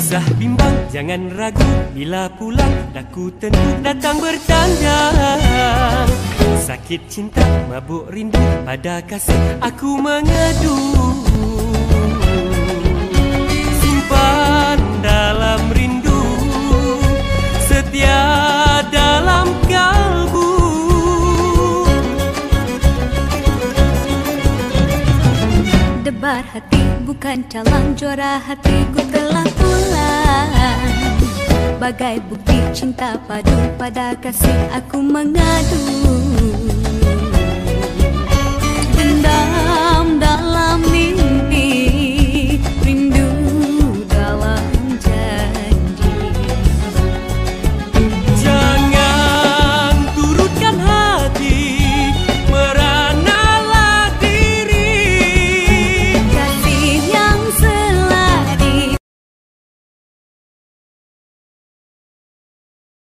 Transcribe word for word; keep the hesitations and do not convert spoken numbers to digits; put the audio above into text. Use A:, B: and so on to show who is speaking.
A: usah bimbang, jangan ragu, bila pulang daku tentu datang bertanya. Sakit cinta, mabuk rindu, pada kasih aku mengadu. Simpan dalam rindu, setia dalam kalbu.
B: Debar hati bukan calang, juara hatiku telah pulang. Bagai bukti cinta padu, pada kasih aku mengadu. Dendam dalam mimpi,